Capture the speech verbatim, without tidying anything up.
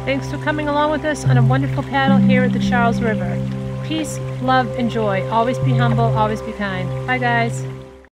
Thanks for coming along with us on a wonderful paddle here at the Charles River. Peace, love, and joy. Always be humble, always be kind. Bye, guys.